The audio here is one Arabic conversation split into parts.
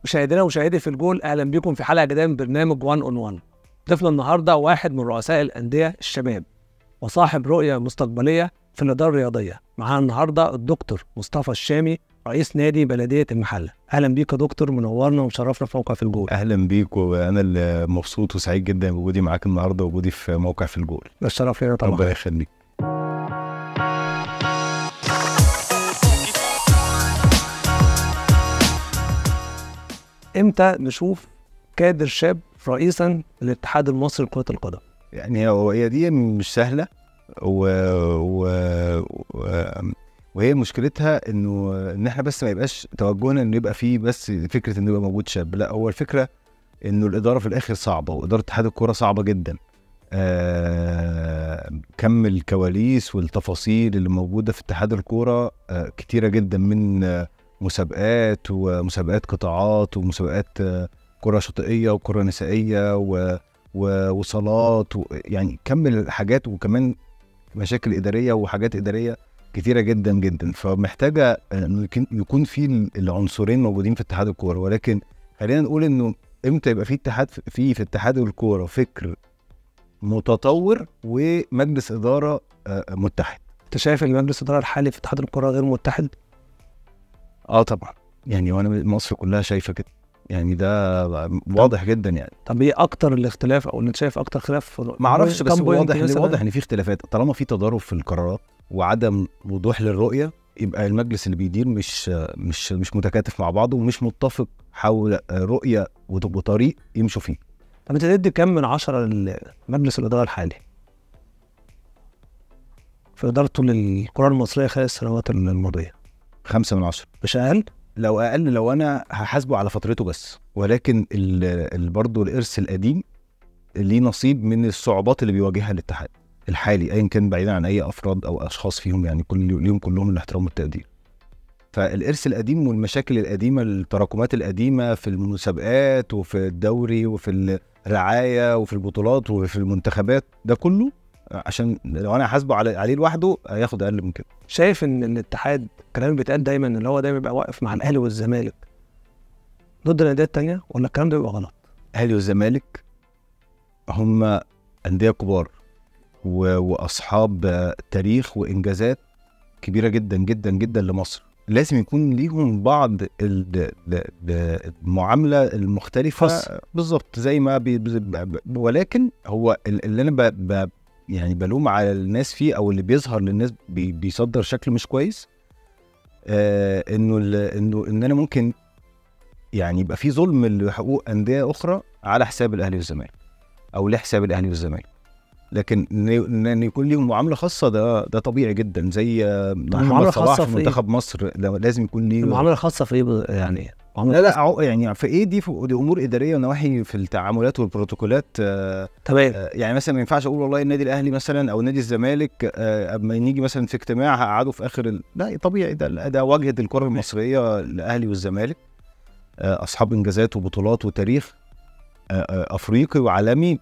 مشاهدينا ومشاهدي في الجول، اهلا بكم في حلقه جديده من برنامج 1 on 1. ضيفنا النهارده واحد من رؤساء الانديه الشباب وصاحب رؤيه مستقبليه في الاداره الرياضيه. معانا النهارده الدكتور مصطفى الشامي، رئيس نادي بلديه المحله. اهلا بيك يا دكتور، منورنا ومشرفنا في موقع في الجول. اهلا بيك، وانا اللي مبسوط وسعيد جدا بوجودي معاك النهارده ووجودي في موقع في الجول. ده الشرف لينا طبعا. ربنا يخليك. امتى نشوف كادر شاب رئيسا للاتحاد المصري لكرة القدم؟ يعني هي دي مش سهله وهي مشكلتها ان احنا بس ما يبقاش توجهنا انه يبقى فيه بس فكره انه يبقى موجود شاب. لا، هو الفكره انه الاداره في الاخر صعبه، واداره اتحاد الكوره صعبه جدا. كم الكواليس والتفاصيل اللي موجوده في اتحاد الكوره كتيره جدا، من مسابقات ومسابقات قطاعات ومسابقات كرة شاطئية وكرة نسائية وصالات، يعني كم الحاجات، وكمان مشاكل إدارية وحاجات إدارية كتيرة جدا جدا. فمحتاجة انه يكون في العنصرين موجودين في اتحاد الكورة. ولكن خلينا نقول انه امتى يبقى في اتحاد في اتحاد الكورة فكر متطور ومجلس إدارة متحد. انت شايف ان مجلس الاداره الحالي في اتحاد الكره غير متحد؟ طبعا، يعني وانا مصر كلها شايفه كده، يعني ده واضح جدا يعني. طب ايه اكتر الاختلاف، او انت شايف اكتر خلاف؟ ما اعرفش، بس واضح ان في اختلافات. طالما في تضارب في القرارات وعدم وضوح للرؤيه، يبقى المجلس اللي بيدير مش متكاتف مع بعضه ومش متفق حول رؤيه وطريق يمشوا فيه. طب انت تدي كم من 10 لمجلس الاداره الحالي في ادارته للكره المصريه خلال السنوات الماضيه؟ 5 من 10. مش اقل؟ لو اقل، لو انا هحاسبه على فترته بس. ولكن برضه الارث القديم ليه نصيب من الصعوبات اللي بيواجهها الاتحاد الحالي، ايا كان، بعيدا عن اي افراد او اشخاص فيهم، يعني ليهم كلهم الاحترام والتقدير. فالارث القديم والمشاكل القديمه، التراكمات القديمه في المسابقات وفي الدوري وفي الرعايه وفي البطولات وفي المنتخبات، ده كله عشان لو انا حاسبه عليه لوحده هياخد اقل من كده. شايف ان الاتحاد، الكلام اللي بيتقال دايما اللي هو دايما بيبقى واقف مع الاهلي والزمالك ضد الانديه التانيه، ولا الكلام ده بيبقى غلط؟ الاهلي والزمالك هم انديه كبار واصحاب تاريخ وانجازات كبيره جدا جدا جدا لمصر. لازم يكون ليهم بعض المعامله المختلفه بالظبط زي ما ولكن هو اللي انا يعني بلوم على الناس فيه، او اللي بيظهر للناس بيصدر شكل مش كويس، انه ان انا ممكن يعني يبقى في ظلم لحقوق انديه اخرى على حساب الاهلي والزمالك، او لحساب الاهلي والزمالك. لكن ان يكون ليهم معامله خاصه، ده طبيعي جدا. زي محمد صلاح في منتخب مصر لازم يكون ليه معامله خاصه في ايه يعني؟ لا يعني في ايه؟ دي امور اداريه ونواحي في التعاملات والبروتوكولات. تمام. يعني مثلا ما ينفعش اقول والله النادي الاهلي مثلا او نادي الزمالك اما نيجي مثلا في اجتماع هقعدوا في اخر لا، طبيعي. ده واجهه الكره المصريه، الاهلي والزمالك اصحاب انجازات وبطولات وتاريخ افريقي وعالمي.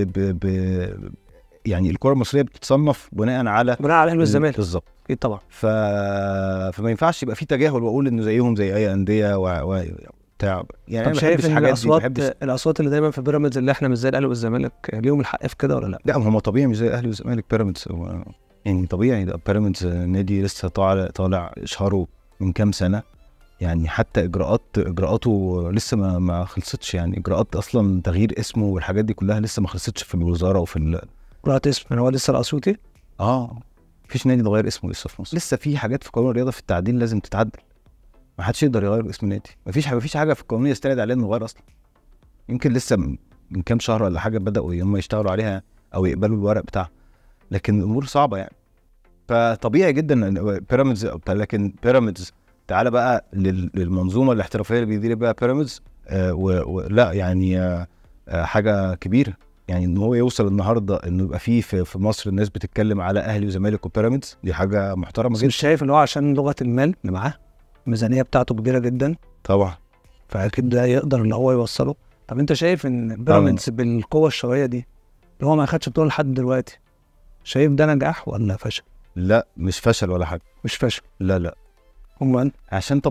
يعني الكره المصريه بتتصنف بناء على الاهلي والزمالك بالظبط. اكيد طبعا. فما ينفعش يبقى في تجاهل واقول انه زيهم زي اي انديه بتاع. يعني طب شايف ان الاصوات اللي دايما في بيراميدز اللي احنا مش زي الاهلي والزمالك ليهم الحق في كده ولا لا؟ لا، هم طبيعي مش زي الاهلي والزمالك. بيراميدز يعني طبيعي، ده بيراميدز نادي لسه طالع اشهاره من كام سنه، يعني حتى اجراءاته لسه ما خلصتش. يعني اجراءات اصلا تغيير اسمه والحاجات دي كلها لسه ما خلصتش في الوزاره وفي اجراءات اسم. هو لسه الاسيوطي مفيش نادي اتغير اسمه لسه في مصر. لسه في حاجات في قانون الرياضه في التعديل لازم تتعدل. ما حدش يقدر يغير اسم نادي. مفيش حاجه في القانون يستند عليها انه يغير اصلا. يمكن لسه من كام شهر ولا حاجه بداوا هم يشتغلوا عليها او يقبلوا الورق بتاعها، لكن الامور صعبه يعني. فطبيعي جدا بيراميدز. لكن بيراميدز تعالى بقى للمنظومه الاحترافيه اللي بيدير بقى بيراميدز، لا يعني حاجه كبيره. يعني ان هو يوصل النهارده انه يبقى في مصر الناس بتتكلم على اهلي وزمالك وبيراميدز، دي حاجه محترمه جدا. مش شايف ان هو عشان لغه المال اللي معاه، الميزانيه بتاعته كبيره جدا طبعا، فاكيد ده يقدر ان هو يوصله. طب انت شايف ان بيراميدز بالقوه الشويه دي اللي هو ما اخدش بطوله لحد دلوقتي، شايف ده نجاح ولا فشل؟ لا، مش فشل ولا حاجه. مش فشل؟ لا امال؟ عشان طبيعي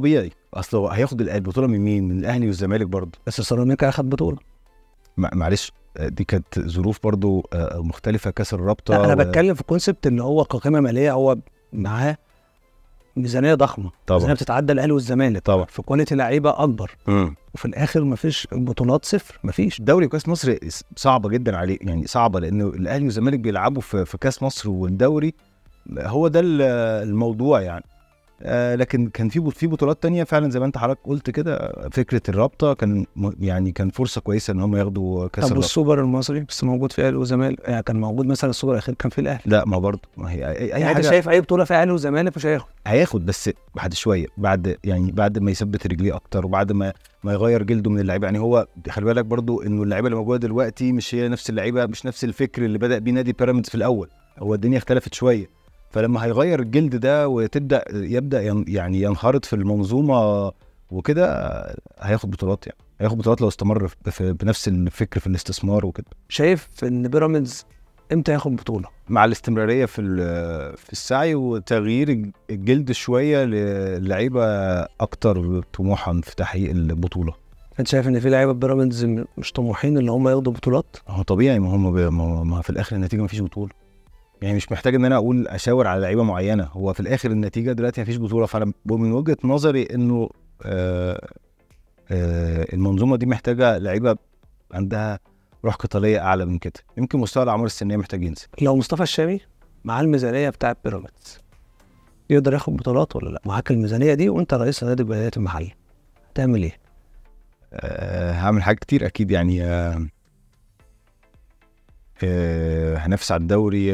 اصل هياخد البطوله من مين؟ من الاهلي والزمالك برضه. بس سيراميكا اخد بطوله. معلش دي كانت ظروف برضه مختلفه، كاس الرابطه. لا انا بتكلم في كونسبت اللي هو كقيمه ماليه، هو معاه ميزانيه ضخمه، طبعا ميزانيه بتتعدى الاهلي والزمالك طبعا، في كواليتي لعيبه اكبر. وفي الاخر مفيش بطولات، صفر، مفيش. دوري كاس مصر صعبه جدا عليه، يعني صعبه لانه الاهلي والزمالك بيلعبوا في كاس مصر، والدوري هو ده الموضوع يعني. لكن كان في بطولات تانية فعلا زي ما انت حضرتك قلت كده. فكره الرابطه كان يعني كان فرصه كويسه ان هم ياخدوا كاس طب الرابطه. والسوبر المصري بس موجود في اهلي وزمالك، يعني كان موجود مثلا السوبر الاخير كان في الاهلي. لا ما برضه، ما هي اي يعني حاجه. انت شايف اي بطوله فيها اهلي وزمالك مش هياخد بس بعد شويه، بعد ما يثبت رجليه اكتر، وبعد ما يغير جلده من اللعيبه. يعني هو خلي بالك برضو انه اللعيبه اللي موجوده دلوقتي مش هي نفس اللعيبه، مش نفس الفكر اللي بدا بيه نادي بيراميدز في الاول. هو الدنيا اختلفت شويه، فلما هيغير الجلد ده وتبدا يعني ينخرط في المنظومه وكده، هياخد بطولات. يعني هياخد بطولات لو استمر بنفس الفكر في الاستثمار وكده. شايف ان بيراميدز امتى ياخد بطوله؟ مع الاستمراريه في السعي وتغيير الجلد شويه للعيبه اكتر طموحا في تحقيق البطوله. انت شايف ان في لعيبه بيراميدز مش طموحين اللي هم ياخدوا بطولات؟ هو طبيعي، ما في الاخر النتيجه مفيش بطوله. يعني مش محتاج ان انا اشاور على لعيبه معينه، هو في الاخر النتيجه دلوقتي مفيش بطوله. فانا من وجهه نظري انه المنظومه دي محتاجه لعيبه عندها روح قتاليه اعلى من كده. يمكن مستوى الاعمار السنيه محتاج ينزل. لو مصطفى الشامي مع الميزانيه بتاعه بيراميدز يقدر ياخد بطولات ولا لا؟ معاك الميزانيه دي وانت رئيس نادي بلديه المحل، هتعمل ايه؟ هعمل حاجات كتير اكيد. يعني هنفس على الدوري.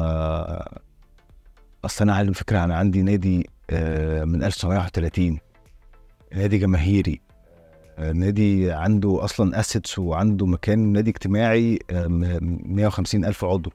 اصل انا على فكره انا عندي نادي من 1931، نادي جماهيري، نادي عنده اصلا اسيتس وعنده مكان، نادي اجتماعي 150,000 عضو.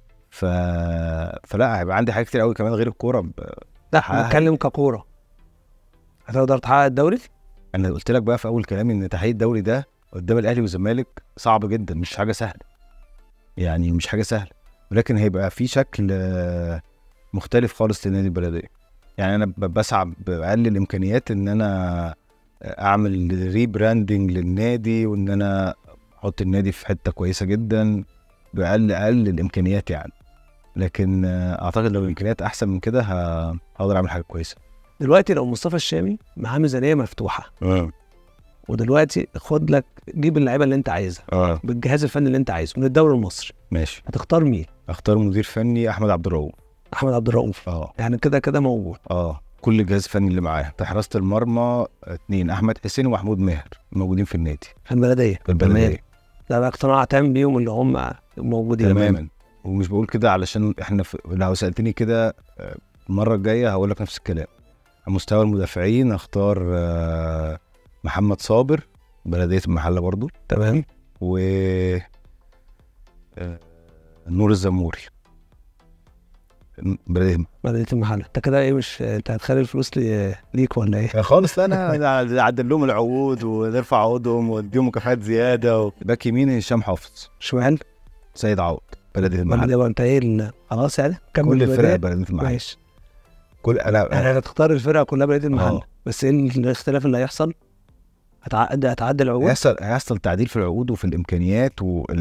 فلا هيبقى عندي حاجات كتير قوي كمان غير الكوره. لا بتكلم ككوره، هتقدر تحقق الدوري؟ انا قلت لك بقى في اول كلامي ان تحقيق الدوري ده قدام الاهلي والزمالك صعب جدا، مش حاجه سهله. يعني مش حاجه سهله، ولكن هيبقى في شكل مختلف خالص لنادي البلديه. يعني انا بسعى باقل الامكانيات ان انا اعمل ريبراندنج للنادي، وان انا احط النادي في حته كويسه جدا باقل الامكانيات يعني. لكن اعتقد لو الامكانيات احسن من كده هقدر اعمل حاجه كويسه. دلوقتي لو مصطفى الشامي معاه ميزانيه مفتوحه ودلوقتي خد لك جيب اللعيبه اللي انت عايزها بالجهاز الفني اللي انت عايزه من الدوري المصري، ماشي، هتختار مين؟ اختار مدير فني احمد عبد الرؤوف. احمد عبد الرؤوف يعني كده موجود. كل الجهاز الفني اللي معاه. في حراسه المرمى 2 احمد حسين ومحمود ماهر موجودين في النادي في البلديه. ده بقى اقتناع تام بيهم اللي هم موجودين تماما. ومش بقول كده علشان احنا لو سالتني كده المره الجايه هقول لك نفس الكلام. على مستوى المدافعين اختار محمد صابر بلديه المحله برضو. تمام. و نور الزموري بلديه المحله. انت كده ايه؟ مش انت هتخلي الفلوس ليك ولا ايه؟ خالص. انا اعدل لهم العقود ونرفع عقودهم واديهم مكافآت زياده. باك يمين هشام حافظ. شمال سيد عوض بلديه المحله. يبقى انت ايه خلاص يعني كل الفرق بلديه المحله. ماشي. انا هتختار الفرقه كلها بلديه المحله. بس ايه الاختلاف اللي هيحصل؟ هتعدل العقود. هيحصل تعديل في العقود وفي الامكانيات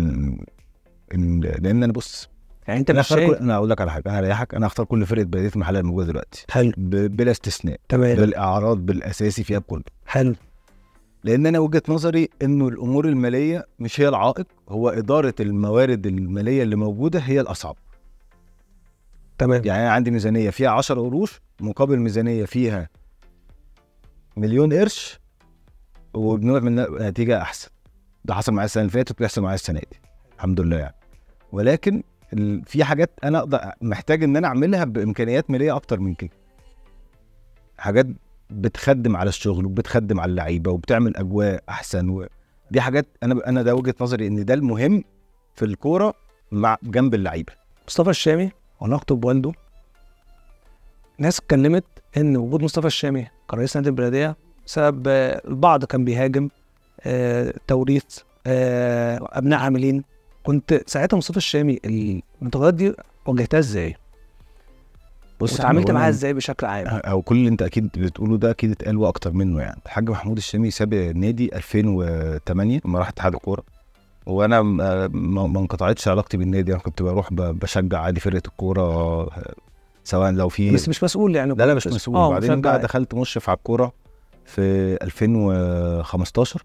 لان انا بص يعني انت مش شايف. انا اقول لك على حاجه، انا هريحك. انا هختار كل فرقه بلديه المحله الموجوده دلوقتي. حلو. بلا استثناء. تمام. بالاعراض بالاساسي فيها بكله. حلو. لان انا وجهه نظري انه الامور الماليه مش هي العائق، هو اداره الموارد الماليه اللي موجوده هي الاصعب. تمام. يعني انا عندي ميزانيه فيها 10 قروش مقابل ميزانيه فيها 1,000,000 قرش وبنوع من نتيجه احسن. ده حصل معايا السنه اللي فاتت وبيحصل معايا السنه دي الحمد لله يعني. ولكن في حاجات انا اقدر محتاج ان انا اعملها بامكانيات ماليه اكتر من كده. حاجات بتخدم على الشغل وبتخدم على اللعيبه وبتعمل اجواء احسن دي حاجات انا ده وجهه نظري ان ده المهم في الكوره مع جنب اللعيبه. مصطفى الشامي علاقته بوالده، ناس اتكلمت ان وجود مصطفى الشامي كرئيس نادي البلديه سبب البعض كان بيهاجم توريث ابناء عاملين. كنت ساعتها مصطفى الشامي الانتقادات دي واجهتها ازاي؟ بص وتعاملت معاها ازاي بشكل عام؟ او كل اللي انت اكيد بتقوله ده اكيد اتقال واكتر منه. يعني الحاج محمود الشامي ساب النادي 2008 لما راح اتحاد الكوره، وانا ما انقطعتش علاقتي بالنادي. انا كنت بروح بشجع عادي فرقه الكوره، سواء لو في، بس مش مسؤول يعني. لا مش مسؤول. بعدين بقى دخلت مشرف على الكوره في 2015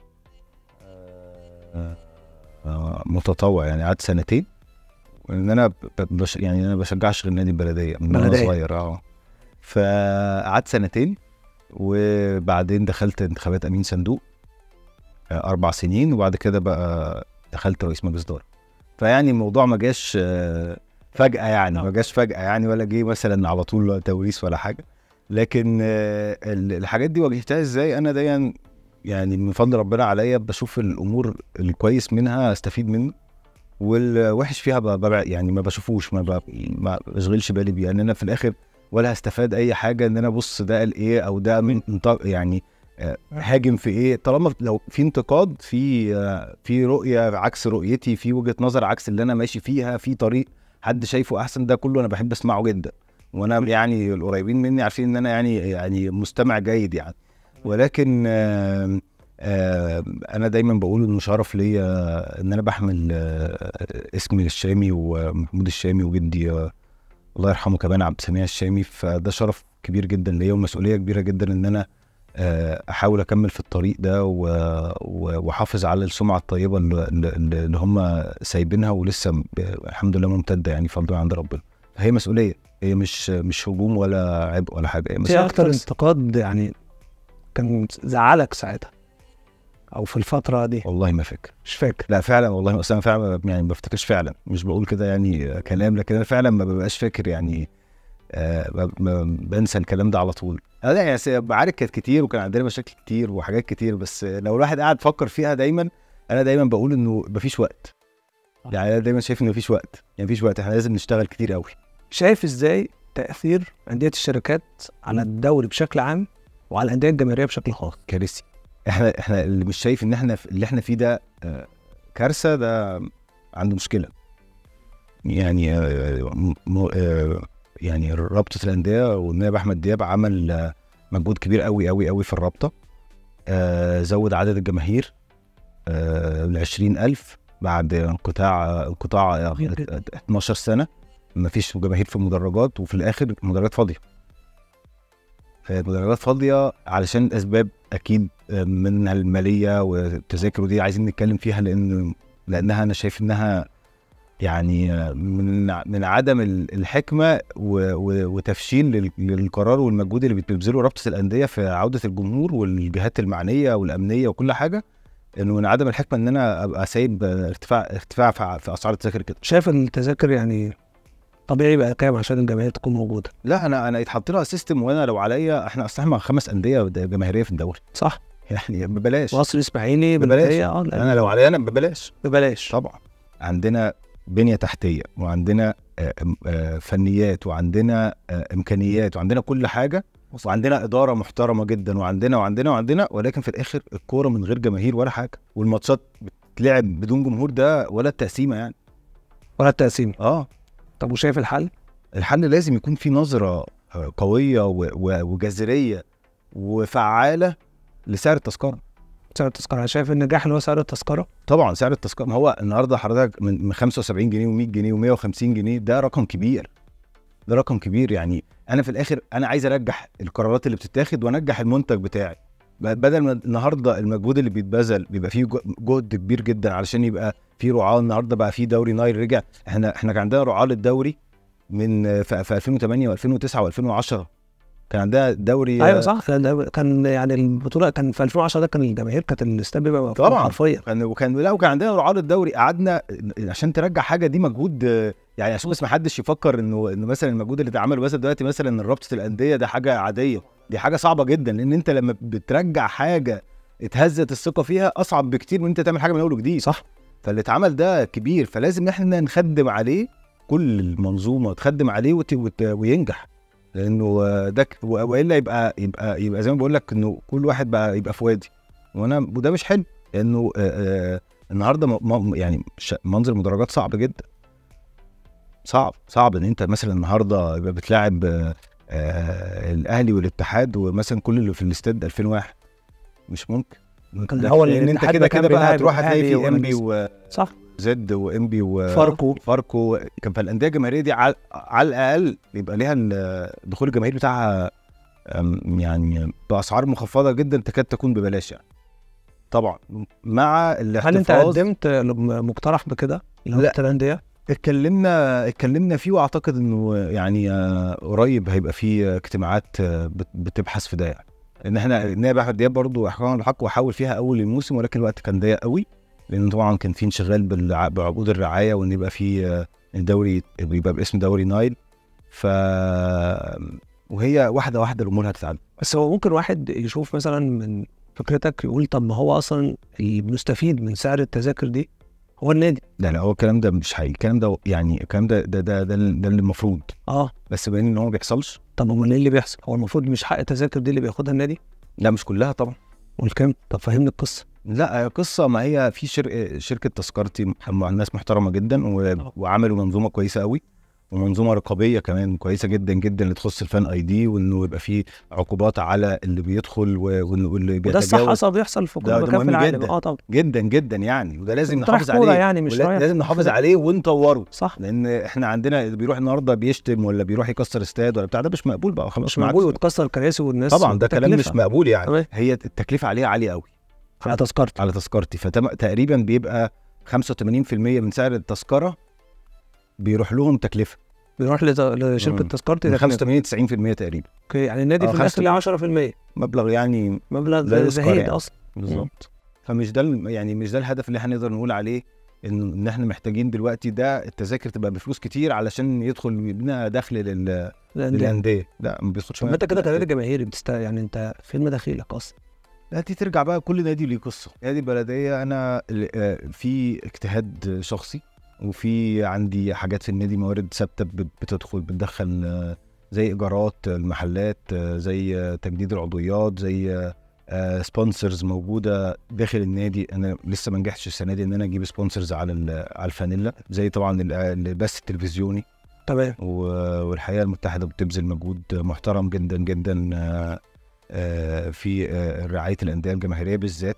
متطوع، يعني قعدت سنتين. ان انا يعني انا بشجعش غير نادي البلديه من وانا صغير. فقعدت سنتين، وبعدين دخلت انتخابات امين صندوق 4 سنين، وبعد كده بقى دخلت رئيس مجلس اداره. فيعني الموضوع ما جاش فجاه، يعني ما جاش فجاه يعني، ولا جه مثلا على طول توريث ولا حاجه. لكن الحاجات دي واجهتها ازاي؟ انا دايما يعني من فضل ربنا عليا بشوف الامور الكويس منها استفيد منه، والوحش فيها يعني ما بشوفوش، ما بشغلش بالي بيه. يعني انا في الاخر ولا هستفاد اي حاجه ان انا ابص ده قال ايه او ده يعني هاجم في ايه. طالما لو في انتقاد، في رؤيه عكس رؤيتي، في وجهه نظر عكس اللي انا ماشي فيها، في طريق حد شايفه احسن، ده كله انا بحب اسمعه جدا. وانا يعني القريبين مني عارفين ان انا يعني مستمع جيد يعني. ولكن انا دايما بقول انه شرف ليا ان انا بحمل اسم الشامي ومحمود الشامي وجدي الله يرحمه كمان عبد السميع الشامي. فده شرف كبير جدا ليا ومسؤوليه كبيره جدا ان انا احاول اكمل في الطريق ده واحافظ على السمعه الطيبه اللي هم سايبينها، ولسه الحمد لله ممتده يعني فضل عند ربنا. هي مسؤوليه، هي مش هجوم ولا عبء ولا حاجه. هي اكتر انتقاد يعني كان زعلك ساعتها او في الفتره دي؟ والله ما فاكر، مش فاكر. لا فعلا والله، اصلا فعلا يعني ما بفتكرش فعلا، مش بقول كده يعني كلام، لكن انا فعلا ما ببقاش فاكر يعني. بنسى الكلام ده على طول. انا يعني بعارك كانت كتير، وكان عندنا مشاكل كتير وحاجات كتير، بس لو الواحد قاعد فكر فيها دايما، انا دايما بقول انه مفيش وقت. يعني انا دايما شايف انه مفيش وقت، يعني مفيش وقت، احنا لازم نشتغل كتير قوي. شايف ازاي تاثير انديه الشركات على الدوري بشكل عام وعلى الانديه الجماهيريه بشكل خاص؟ كارثي. احنا اللي مش شايف ان احنا اللي احنا فيه ده كارثه، ده عنده مشكله. يعني يعني رابطه الانديه والنائب احمد دياب عمل مجهود كبير قوي قوي قوي في الرابطه. زود عدد الجماهير ل20,000 بعد انقطاع 12 سنه ما فيش جماهير في المدرجات، وفي الاخر المدرجات فاضيه. المدرجات فاضيه علشان اسباب اكيد منها الماليه والتذاكر، ودي عايزين نتكلم فيها لانها انا شايف انها يعني من عدم الحكمه وتفشيل للقرار والمجهود اللي بتبذله رابطه الانديه في عوده الجمهور والجهات المعنيه والامنيه وكل حاجه، انه من عدم الحكمه ان انا ابقى سايب ارتفاع في اسعار التذاكر كده. شايف التذاكر يعني طبيعي بقى كام عشان الجماهير تكون موجوده؟ لا انا يتحط لها سيستم، وانا لو عليا احنا اصلا مع 5 انديه جماهيريه في الدوري، صح؟ يعني ببلاش. مصر اسماعيلي ببلاش. انا لو عليا انا ببلاش طبعا. عندنا بنيه تحتيه، وعندنا فنيات، وعندنا امكانيات، وعندنا كل حاجه، وعندنا اداره محترمه جدا، وعندنا ولكن في الاخر الكوره من غير جماهير ولا حاجه، والماتشات بتلعب بدون جمهور، ده ولا التقسيمه يعني، ولا التقسيمه. طب وشايف الحل؟ الحل لازم يكون في نظره قويه وجذريه وفعاله لسعر التذكره. سعر التذكره، انا شايف النجاح اللي هو سعر التذكره. طبعا سعر التذكره، ما هو النهارده حضرتك من 75 جنيه و100 جنيه و150 جنيه، ده رقم كبير، ده رقم كبير. يعني انا في الاخر انا عايز ارجح القرارات اللي بتتاخد وانجح المنتج بتاعي، بدل ما النهارده المجهود اللي بيتبذل بيبقى فيه جهد كبير جدا علشان يبقى في رعاه. النهارده بقى في دوري نايل رجع، احنا كان عندنا رعاه للدوري من في 2008 و2009 و2010 كان عندها دوري. ايوه صح، كان يعني البطوله كان في 2010 ده كان الجماهير كانت الاستاد بيبقى مفتوح حرفيا. وكان عندنا رعاه للدوري. قعدنا عشان ترجع حاجه دي مجهود، يعني عشان بس ما حدش يفكر انه مثلا المجهود اللي اتعمل بس دلوقتي مثلا رابطه الانديه ده حاجه عاديه، دي حاجه صعبه جدا، لان انت لما بترجع حاجه اتهزت الثقه فيها اصعب بكتير من انت تعمل حاجه من اول وجديد. صح. فاللي اتعمل ده كبير، فلازم احنا نخدم عليه، كل المنظومه تخدم عليه وينجح، لانه ده والا يبقى زي ما بقول لك انه كل واحد بقى يبقى في وادي، وده مش حلو، لانه النهارده يعني منظر المدرجات صعب جدا. صعب ان انت مثلا النهارده يبقى بتلاعب الاهلي والاتحاد ومثلا كل اللي في الاستاد 2000 واحد، مش ممكن. لان انت كده كده بقى هتروح هتلاقي في انبي صح زد وانبي وفاركو كان في الانديه الجماهيريه دي على الاقل يبقى ليها الدخول الجماهيري بتاعها يعني باسعار مخفضه جدا تكاد تكون ببلاش يعني. طبعا مع الاحتفاظ. هل انت قدمت مقترح بكده الانديه؟ اتكلمنا فيه، واعتقد انه يعني قريب هيبقى فيه اجتماعات بتبحث في ده يعني. ان احنا النائب احمد دياب برضو احقاقا الحق وحاول فيها اول الموسم، ولكن الوقت كان ضيق قوي لان طبعا كان في انشغال بعقود الرعايه وان يبقى في الدوري يبقى باسم دوري نايل. وهي واحده الامور هتتعدل. بس هو ممكن واحد يشوف مثلا من فكرتك يقول طب ما هو اصلا المستفيد من سعر التذاكر دي هو النادي. لا هو الكلام ده مش حقيقي، الكلام ده يعني الكلام ده اللي المفروض بس باين ان هو ما بيحصلش. طب امال ايه اللي بيحصل؟ هو المفروض مش حق التذاكر دي اللي بياخدها النادي؟ لا مش كلها طبعا. والكام؟ طب فهمني القصه. لا قصه، ما هي في شركه تذكرتي مع ناس محترمه جدا وعملوا منظومه كويسه قوي ومنظومه رقابيه كمان كويسه جدا جدا اللي تخص الفان اي دي، وانه يبقى فيه عقوبات على اللي بيدخل واللي بيتجاوز. وده الصح بيحصل في كل مكان في العالم. طبعا جدا يعني، وده لازم نحافظ عليه يعني مش لازم نحافظ عليه ونطوره. صح، لان احنا عندنا اللي بيروح النهارده بيشتم ولا بيروح يكسر استاد ولا بتاع، ده مش مقبول بقى خلاص. مش مقبول، وتكسر كراسي والناس طبعا ده كلام مش مقبول يعني. هي التكلفه عليها عاليه قوي على تذكرتي فتقريبا بيبقى 85% من سعر التذكره بيروح لهم تكلفه، بيروح لشركه تذكرتي من 85-90% تقريبا. اوكي، يعني النادي في الاخر ليه 10%. مبلغ يعني مبلغ زهيد يعني. اصلا بالظبط. فمش ده يعني مش ده الهدف اللي احنا نقدر نقول عليه ان احنا محتاجين دلوقتي ده التذاكر تبقى بفلوس كتير علشان يدخل يبنى دخل للانديه. لا ما بيدخلش. انت كده كنادي جماهيري يعني انت فين مداخيلك اصلا؟ لا دي ترجع بقى كل نادي ليه قصه. نادي البلديه انا في اجتهاد شخصي، وفي عندي حاجات في النادي موارد ثابته بتدخل زي ايجارات المحلات، زي تجديد العضويات، زي سبونسرز موجوده داخل النادي. انا لسه ما نجحتش السنه دي ان انا اجيب سبونسرز على الفانيلا، زي طبعا البث التلفزيوني. تمام. والحقيقه المتحده بتبذل مجهود محترم جدا جدا في رعايه الانديه الجماهيريه بالذات.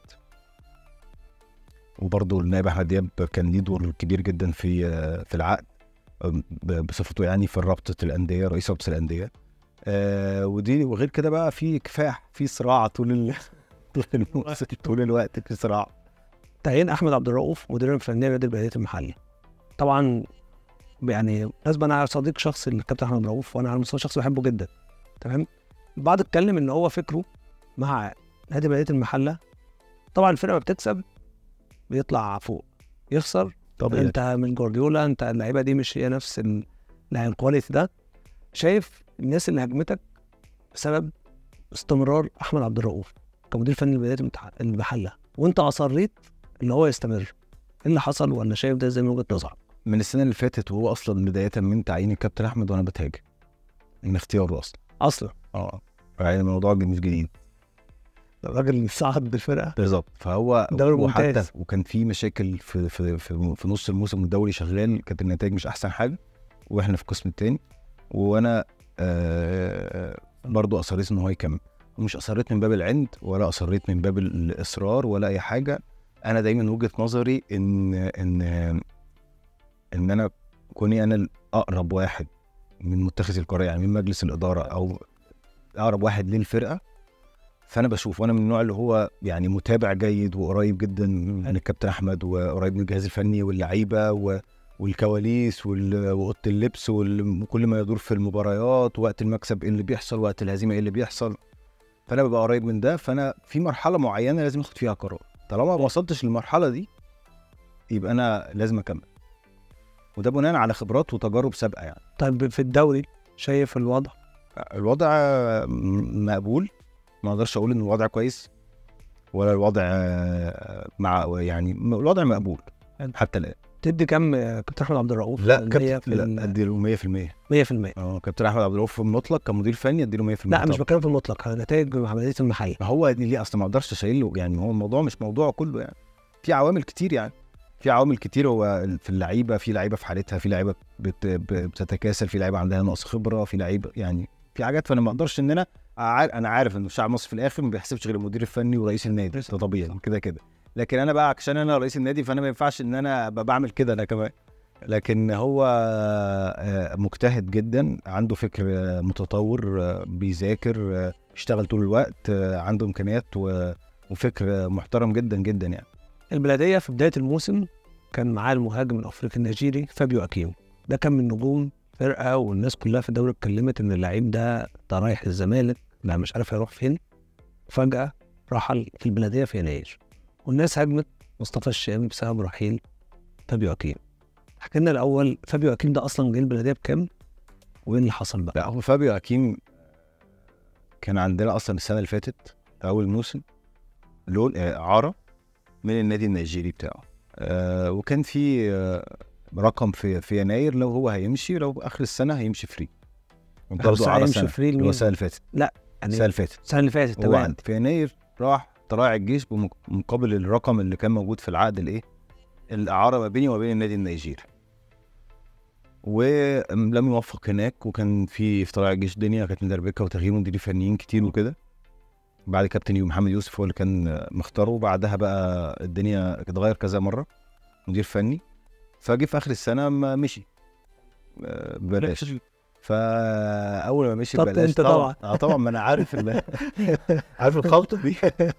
وبرضه النائب احمد دياب كان ليه دور كبير جدا في العقد بصفته يعني في رابطه الانديه، رئيس رابطه الانديه. ودي وغير كده بقى في كفاح، في صراع طول الوقت في صراع. تعيين احمد عبد الرؤوف مدير الفني لنادي البلديه المحلي، طبعا يعني لازم انا صديق شخصي للكابتن احمد عبد الرؤوف، وانا على المستوى الشخصي بحبه جدا. تمام. البعض اتكلم ان هو فكره مع نادي بلديه المحله، طبعا الفرقه ما بتكسب بيطلع فوق، يخسر طبعا انت من جوارديولا، انت اللعيبه دي مش هي نفس الكواليتي ده. شايف الناس اللي هجمتك بسبب استمرار احمد عبد الرؤوف كمدير فني لبلديه المحله، وانت اصريت ان هو يستمر، ايه اللي حصل؟ ولا شايف ده زي من وجهه نظرك؟ من السنه اللي فاتت وهو اصلا بدايه من تعيين الكابتن احمد وانا بتهاجم من اختياره اصلا يعني الموضوع مش جديد. الراجل صعد بالفرقه بالظبط. فهو وحتى وكان في مشاكل في نص الموسم والدوري شغال، كانت النتائج مش احسن حاجه واحنا في القسم الثاني، وانا برضو اصريت ان هو يكمل. ومش اصريت من باب العند ولا اصريت من باب الاصرار ولا اي حاجه. انا دايما وجهه نظري ان انا كوني انا الاقرب واحد من متخذ القرار، يعني من مجلس الاداره او اقرب واحد للفرقه، فانا بشوف، وانا من النوع اللي هو يعني متابع جيد وقريب جدا من الكابتن احمد وقريب من الجهاز الفني واللعيبه والكواليس واوضه اللبس وكل ما يدور في المباريات، وقت المكسب ايه اللي بيحصل، وقت الهزيمه ايه اللي بيحصل. فانا ببقى قريب من ده. فانا في مرحله معينه لازم اخد فيها قرار، طالما ما وصلتش للمرحله دي يبقى انا لازم اكمل، وده بناء على خبرات وتجارب سابقه يعني. طيب في الدوري شايف الوضع مقبول، ما اقدرش اقول ان الوضع كويس ولا الوضع يعني الوضع مقبول حتى الان. تدي كام كابتن احمد عبد الرؤوف؟ لا اديله 100%. 100%. كابتن احمد عبد الرؤوف في المطلق كمدير فني اديله 100%. لا مش بتكلم في المطلق، نتائج عمليه المحل. ما هو دي ليه اصلا ما اقدرش اشيله يعني، هو الموضوع مش موضوع كله يعني، في عوامل كتير يعني. في عوامل كتير. هو في اللعيبه، في لعيبه في حالتها، في لعيبه بتتكاسل، في لعيبه عندها نقص خبره، في لعيبه يعني في حاجات. فانا ما اقدرش ان انا عارف ان الشعب المصري في الاخر ما بيحسبش غير المدير الفني ورئيس النادي، ده طبيعي كده كده. لكن انا بقى عشان انا رئيس النادي فانا ما ينفعش ان انا بعمل كده انا كمان. لكن هو مجتهد جدا، عنده فكر متطور، بيذاكر، بيشتغل طول الوقت، عنده امكانيات وفكر محترم جدا جدا يعني. البلديه في بدايه الموسم كان معاه المهاجم الافريقي النيجيري فابيو اكيم، ده كان من نجوم فرقه، والناس كلها في الدوري اتكلمت ان اللعيب ده رايح الزمالك، لا مش عارف هيروح فين. فجاه رحل في البلديه في يناير، والناس هاجمت مصطفى الشامي بسبب رحيل فابيو اكيم. حكي لنا الاول فابيو اكيم ده اصلا جه البلديه بكام وايه اللي حصل بقى؟ لا، هو فابيو اكيم كان عندنا اصلا السنه اللي فاتت اول موسم له اعاره من النادي النيجيري بتاعه، وكان في رقم في يناير لو هو هيمشي، لو اخر السنه هيمشي فري. برضه اعاره سنه فري اللي هو السنه اللي فاتت. لا يعني السنه اللي فاتت تمام. في يناير راح طلائع الجيش بمقابل الرقم اللي كان موجود في العقد الاعاره ما بيني وما بين النادي النيجيري، ولم يوفق هناك. وكان في طلائع الجيش دنيا كانت مدربكه وتغيير مديرين فنيين كتير وكده. بعد كابتن محمد يوسف هو اللي كان مختاره، وبعدها بقى الدنيا اتغير كذا مره مدير فني. فجي في اخر السنه ما مشي ببلاش. فاول ما مشي ببلاش انت طبعا طبعا ما انا عارف عارف الخلطه دي.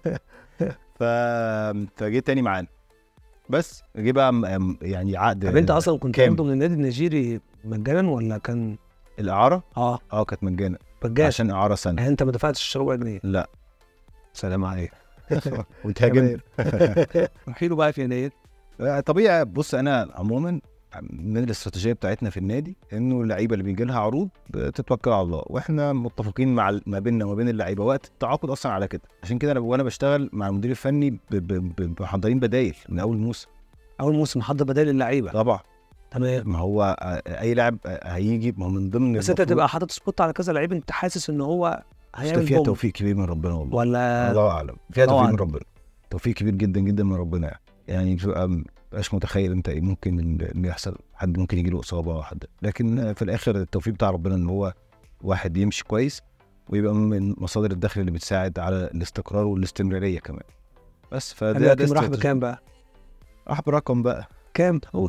فجي تاني معانا، بس جه بقى يعني عقد. طب انت اصلا كنت برضه من النادي النيجيري مجانا ولا كان الاعاره؟ كانت مجانا عشان اعاره سنه. يعني انت ما دفعتش ربع جنيه؟ لا. سلام عليك. وانت هاجم رحيله بقى في يناير طبيعي. بص، انا عموما من الاستراتيجيه بتاعتنا في النادي انه اللعيبه اللي بيجي لها عروض بتتوكل على الله، واحنا متفقين ما بيننا وما بين اللعيبه وقت التعاقد اصلا على كده. عشان كده وانا بشتغل مع المدير الفني محضرين بدايل من اول موسم محضر بدايل اللعيبه طبعا. تمام. ما هو اي لاعب هيجي، ما هو من ضمن بس انت تبقى حاطط سبوت على كذا لعيب انت حاسس ان هو هيعمل فيها توفيق كبير من ربنا والله، ولا الله اعلم. فيها توفيق من ربنا، توفيق كبير جدا جدا من ربنا. يعني بتبقى مش متخيل انت ايه ممكن اللي يحصل. حد ممكن يجي له اصابه حد، لكن في الاخر التوفيق بتاع ربنا ان هو واحد يمشي كويس ويبقى من مصادر الدخل اللي بتساعد على الاستقرار والاستمراريه كمان. بس فده راح بكام بقى؟ راح برقم بقى كام تقول؟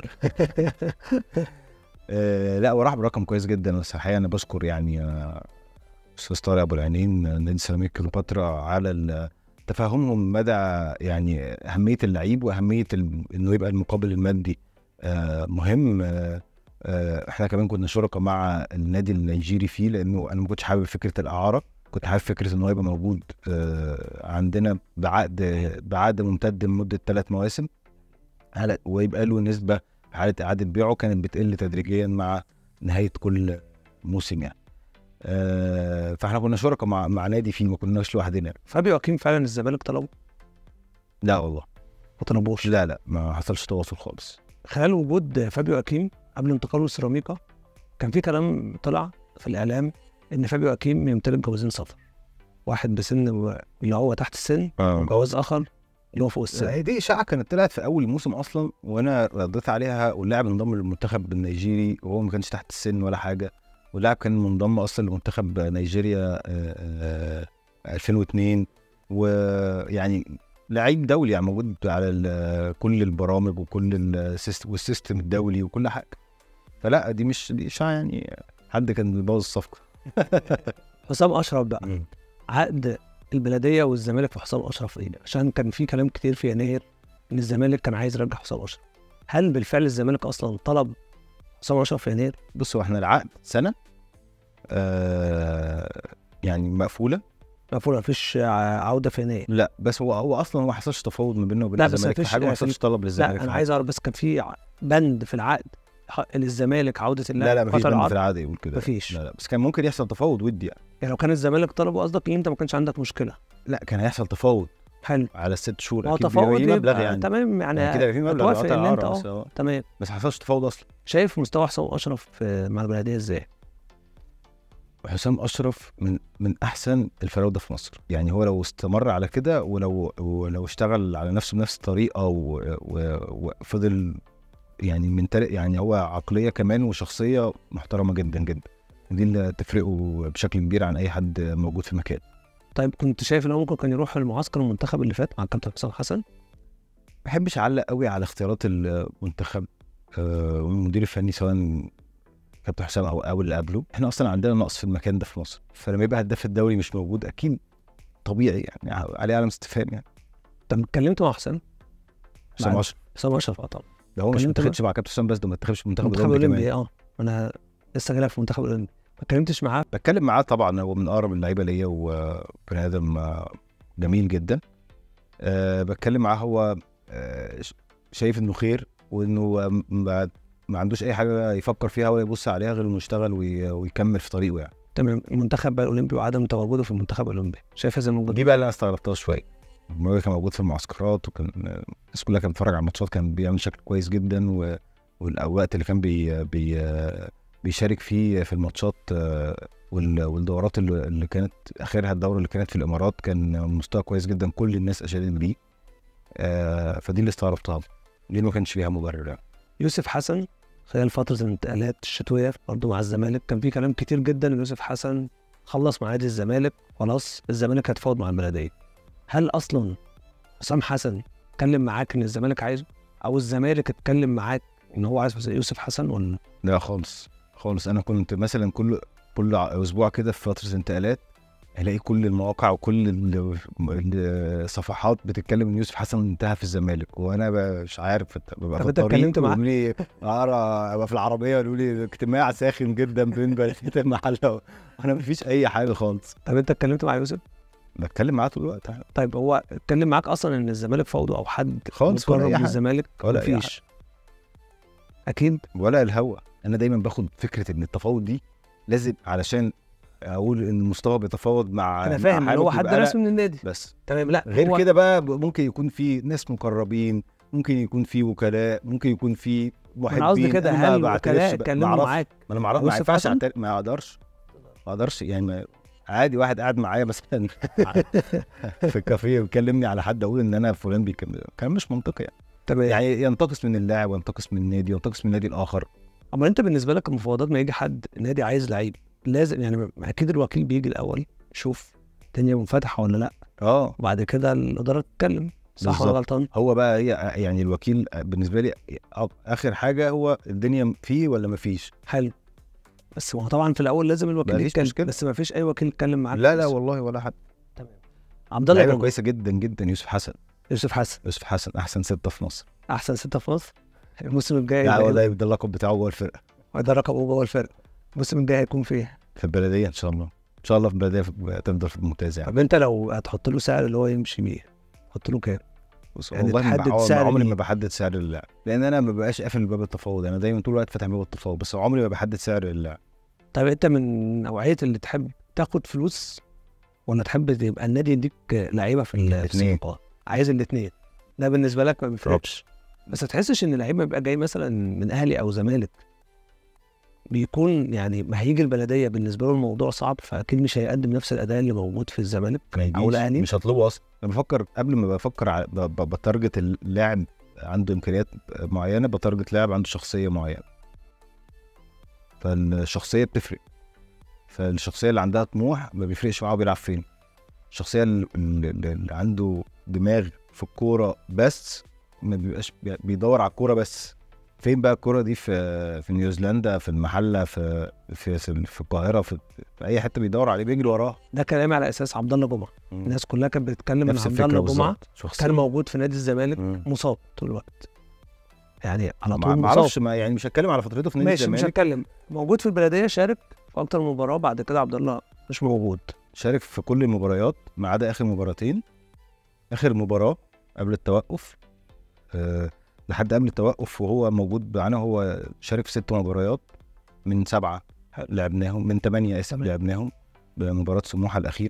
لا، وراح برقم كويس جدا. بس الحقيقه انا بشكر يعني استاذ طارق ابو العينين نادي سيراميكا كليوباترا على تفهمهم مدى يعني اهميه اللعيب واهميه انه يبقى المقابل المادي مهم. احنا كمان كنا شركاء مع النادي النيجيري فيه، لانه انا ما كنتش حابب فكره الاعاره، كنت حابب فكره انه يبقى موجود عندنا بعقد ممتد لمده 3 مواسم، ويبقى له نسبه في حاله اعاده بيعه كانت بتقل تدريجيا مع نهايه كل موسم يعني. فاحنا كنا شركاء مع نادي فيه، ما كناش لوحدنا. فابيو اكيم فعلا الزمالك طلبه؟ لا والله ما طلبوش. لا ما حصلش تواصل خالص. خلال وجود فابيو اكيم قبل انتقاله لسيراميكا كان في كلام طلع في الاعلام ان فابيو اكيم يمتلك جوازين سفر، واحد بسن اللي هو تحت السن وجواز اخر اللي هو فوق السن. دي اشاعه كانت طلعت في اول موسم اصلا، وانا رديت عليها. واللاعب انضم للمنتخب النيجيري وهو ما كانش تحت السن ولا حاجه، واللاعب كان منضم اصلا لمنتخب نيجيريا 2002، ويعني لعيب دولي يعني موجود على كل البرامج وكل والسيستم الدولي وكل حاجه. فلا دي مش اشاعه يعني حد كان بيبوظ الصفقه. حسام اشرف بقى عقد البلديه والزمالك في حسام اشرف ايه؟ عشان كان في كلام كتير في يناير ان الزمالك كان عايز يرجع حسام اشرف. هل بالفعل الزمالك اصلا طلب حسام اشرف في يناير؟ بصوا، احنا العقد سنه يعني مقفوله مفيش عوده في يناير. لا، بس هو اصلا ما حصلش تفاوض ما بيننا وبين الزمالك في حاجه، ما حصلش طلب للزمالك. لا انا عايز اعرف بس كان في بند في العقد للزمالك عوده اللاعب؟ لا مفيش بند في العقد يقول كده. مفيش. لا بس كان ممكن يحصل تفاوض ودي يعني لو كان الزمالك طلبه قصدك انت ما كانش عندك مشكله؟ لا كان هيحصل تفاوض حلو على 6 شهور اكيد تفاوض مبلغ يعني تمام يعني كده في مبلغ توافق ان انت تمام. بس ما حصلش تفاوض اصلا. شايف مستوى حسام اشرف مع البلديه ازاي؟ حسام اشرف من احسن الفراوده في مصر. يعني هو لو استمر على كده ولو اشتغل على نفسه بنفس الطريقه وفضل يعني يعني هو عقليه كمان وشخصيه محترمه جدا جدا، دي اللي تفرقه بشكل كبير عن اي حد موجود في مكان. طيب كنت شايف ان هو ممكن كان يروح المعسكر المنتخب اللي فات مع الكابتن حسام حسن؟ ما بحبش اعلق قوي على اختيارات المنتخب والمدير الفني سواء كابتن حسام او اللي قبله. احنا اصلا عندنا نقص في المكان ده في مصر، فلما يبقى هداف الدوري مش موجود اكيد طبيعي يعني عليه علامه استفهام. يعني طب اتكلمت مع حسام حسام اشرف طبعا ده هو مش منتخبش مع كابتن حسام بس، ده ما منتخبش المنتخب الاولمبي. انا لسه جاي في المنتخب الاولمبي، ما اتكلمتش معاه؟ بتكلم معاه طبعا، هو من اقرب اللعيبه ليا وبني ادم جميل جدا. بتكلم معاه، هو شايف انه خير وانه ما عندوش اي حاجه يفكر فيها ولا يبص عليها غير انه يشتغل ويكمل في طريقه يعني. تمام. المنتخب بقى الاولمبي وعدم تواجده في المنتخب الاولمبي، شايف هذا الموضوع دي بقى اللي انا استغربتها شويه. هو كان موجود في المعسكرات وكان الناس كلها كانت بتتفرج على الماتشات، كان بيعمل شكل كويس جدا والوقت اللي كان بيشارك فيه في الماتشات والدورات اللي كانت اخرها الدوره اللي كانت في الامارات كان مستوى كويس جدا، كل الناس اشادت بيه. فدي اللي استغربتها، دي ما كانش فيها مبرر يعني. يوسف حسن خلال فتره الانتقالات الشتويه برضه مع الزمالك كان في كلام كتير جدا ان يوسف حسن خلص مع نادي الزمالك، خلاص الزمالك هيتفاوض مع البلديه. هل اصلا حسام حسن اتكلم معاك ان الزمالك عايزه، او الزمالك اتكلم معاك ان هو عايز يوسف حسن ولا؟ لا خالص. انا كنت مثلا كل اسبوع كده في فتره انتقالات الاقي كل المواقع وكل الصفحات بتتكلم ان يوسف حسن انتهى في الزمالك، وانا مش عارف ببقى في الطريق ويقولوا ابقى في العربيه يقولوا لي اجتماع ساخن جدا بين بلديه المحله، وانا مفيش اي حاجه خالص. طب انت اتكلمت مع يوسف؟ بتكلم معاه طول الوقت. طيب هو اتكلم معاك اصلا ان الزمالك فوضى او حد خالص مقرب من الزمالك؟ مفيش اكيد ولا الهوا. انا دايما باخد فكره ان التفاوض دي لازم علشان اقول ان مصطفى بيتفاوض مع، انا فاهم ان هو حد رسمي من النادي بس. تمام. لا غير كده بقى ممكن يكون في ناس مقربين، ممكن يكون في وكلاء، ممكن يكون في محبين. انا قصدي كده، هل وكلاء اتكلموا معاك؟ ما انا ما ينفعش ما اقدرش يعني عادي واحد قاعد معايا مثلا في الكافيه ويكلمني على حد اقول ان انا فلان بيكلم، كان مش منطقي يعني. تمام. يعني ينتقص من اللاعب وينتقص من النادي وينتقص من النادي الاخر. اما انت بالنسبه لك المفاوضات ما يجي حد النادي عايز لعيب لازم يعني اكيد الوكيل بيجي الاول يشوف الدنيا منفتحه ولا لا، وبعد كده الاداره تتكلم، صح ولا غلطان؟ هو بقى هي يعني الوكيل بالنسبه لي اخر حاجه هو الدنيا فيه ولا ما فيش. حلو، بس هو طبعا في الاول لازم الوكيل يتكلم، بس ما فيش اي وكيل يتكلم معاك. لا والله ولا حد. تمام. عبد الله لعيبه كويسه جدا جدا. يوسف حسن احسن 6 في مصر. احسن 6 في مصر. الموسم الجاي لا هو ده اللقب بتاعه جوه الفرقه، وده رقمه جوه الفرقه. الموسم الجاي هيكون فيه في البلديه ان شاء الله. ان شاء الله في البلديه تفضل في الممتاز يعني. طب انت لو هتحط له سعر اللي هو يمشي بيه هتحط له كام؟ يعني والله عمري ما بحدد سعر اللاعب، لان انا ما بقاش قافل باب التفاوض. انا دايما طول الوقت فاتح باب التفاوض، بس عمري ما بحدد سعر اللاعب. طيب انت من نوعيه اللي تحب تاخد فلوس ولا تحب يبقى النادي يديك لعيبه في الصفقات؟ عايز الاثنين. ده بالنسبه لك ما بيفرقش، بس ما تحسش ان اللعيب يبقى جاي مثلا من اهلي او زمالك بيكون يعني ما هيجي البلديه بالنسبه له الموضوع صعب، فاكيد مش هيقدم نفس الاداء اللي موجود في الزمالك او الاهلي. مش هطلبه اصلا. انا بفكر قبل ما بفكر بتارجت اللاعب عنده امكانيات معينه، بتارجت لاعب عنده شخصيه معينه، فالشخصيه بتفرق. فالشخصيه اللي عندها طموح ما بيفرقش معاه بيلعب فين. الشخصيه اللي عنده دماغ في الكوره بس ما بيبقاش بيدور على الكوره بس. فين بقى الكوره دي؟ في نيوزيلندا، في المحله، في القاهره، في اي حته بيدور عليه بيجري وراه. ده كلامي على اساس عبد الله جمعه. الناس كلها كانت بتتكلم ان عبد الله جمعه كان موجود في نادي الزمالك مصاب طول الوقت، يعني على طول مصاب. ما اعرفش، يعني مش هتكلم على فترته في نادي الزمالك. مش هتكلم. موجود في البلديه، شارك في اكتر من مباراه، بعد كده عبد الله مش موجود. شارك في كل المباريات ما عدا اخر مباراتين. اخر مباراه قبل التوقف لحد قبل التوقف وهو موجود معانا. هو شارك في 6 مباريات من 7 لعبناهم، من 8 لعبناهم بمباراة سموحة الأخيرة.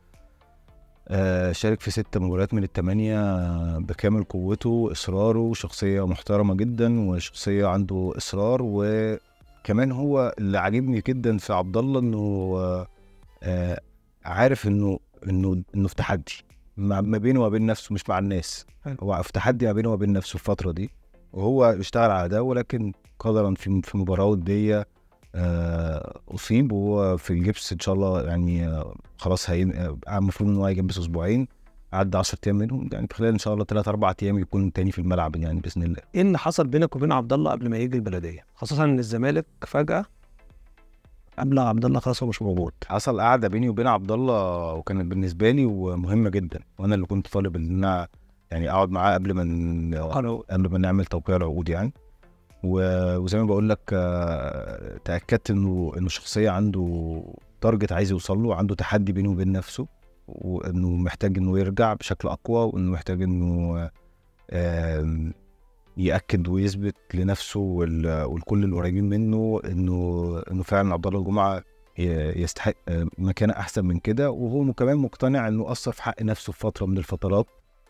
شارك في 6 مباريات من ال8 بكامل قوته وإصراره، شخصية محترمة جدا وشخصية عنده إصرار كمان هو اللي عاجبني جدا في عبد الله انه عارف انه في تحدي ما بينه وما بين نفسه، مش مع الناس. هو في تحدي ما بينه وما بين نفسه الفتره دي، وهو اشتغل على ده، ولكن قدرا في مباراه وديه اصيب، وهو في الجبس ان شاء الله يعني خلاص المفروض ان هو يجبس اسبوعين، عدى 10 ايام منهم، يعني خلال ان شاء الله 3-4 ايام يكون تاني في الملعب يعني باذن الله. ايه اللي حصل بينك وبين عبد الله قبل ما يجي البلديه، خاصه ان الزمالك فجاه قبل عبد الله خلاص هو مش موجود؟ حصل قعده بيني وبين عبد الله وكانت بالنسبه لي ومهمه جدا، وانا اللي كنت طالب ان انا يعني اقعد معاه قبل ما نعمل توقيع العقود يعني. وزي ما بقول لك تاكدت انه شخصيه عنده تارجت عايز يوصل له، عنده تحدي بينه وبين نفسه، وانه محتاج انه يرجع بشكل اقوى، وانه محتاج انه ياكد ويثبت لنفسه والكل القريبين منه انه فعلا عبد الله الجمعه يستحق مكانه احسن من كده. وهو كمان مقتنع انه قصر في حق نفسه في فتره من الفترات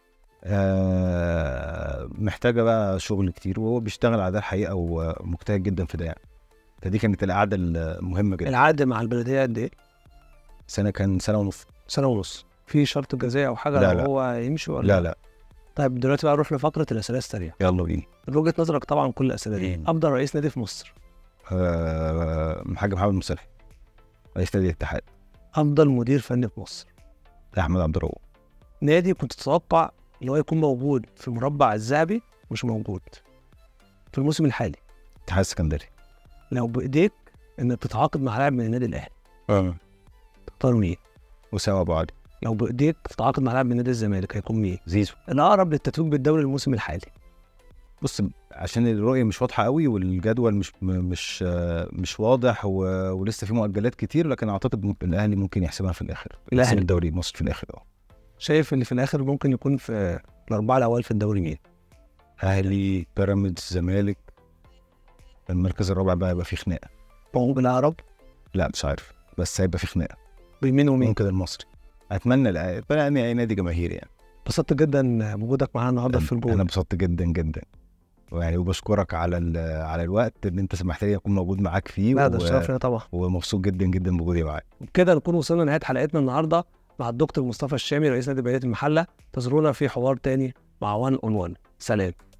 محتاجه بقى شغل كتير، وهو بيشتغل على ده الحقيقه ومجتهد جدا في ده يعني. فدي كانت القعده المهمه جدا. العقد مع البلديه قد ايه؟ كان سنه ونص. سنه ونص. في شرط جزائي او حاجه لا لو هو يمشي ولا لا لا. طيب دلوقتي بقى نروح لفقره الاسئله السريعه. يلا بينا. من وجهه نظرك طبعا كل الاسئله دي، افضل رئيس نادي في مصر؟ الحاج محمد مصلحي، رئيس نادي الاتحاد. افضل مدير فني في مصر؟ احمد عبد الرؤوف. نادي كنت تتوقع ان هو يكون موجود في المربع الذهبي مش موجود في الموسم الحالي؟ اتحاد السكندري. لو بايديك انك تتعاقد مع لاعب من النادي الاهلي تختار مين؟ اسامه ابو علي. لو بايديك تتعاقد مع لاعب من نادي الزمالك هيكون مين؟ زيزو. الاقرب للتتويج بالدوري الموسم الحالي؟ بص، عشان الرؤيه مش واضحه قوي والجدول مش واضح ولسه في مؤجلات كتير، لكن اعتقد الاهلي ممكن يحسبها في الاخر، الاهلي الدوري المصري في الاخر. شايف ان في الاخر ممكن يكون في الاربعه الاوائل في الدوري مين؟ اهلي، بيراميدز، زمالك. المركز الرابع بقى يبقى فيه خناقه. موهوب العرب؟ لا مش عارف، بس هيبقى فيه خناقه. بمين ومين؟ ممكن المصري. اتمنى اي نادي جماهيري يعني. انبسطت جدا بوجودك معانا النهارده في الجول. انا انبسطت جدا جدا يعني، وبشكرك على الوقت اللي انت سمحت لي اكون موجود معاك فيه. لا ده الشرف ليا طبعا، ومبسوط جدا جدا بوجودي معاك. وبكده نكون وصلنا لنهايه حلقتنا النهارده مع الدكتور مصطفى الشامي رئيس نادي بلديه المحله. انتظرونا في حوار تاني مع 1 on 1. سلام.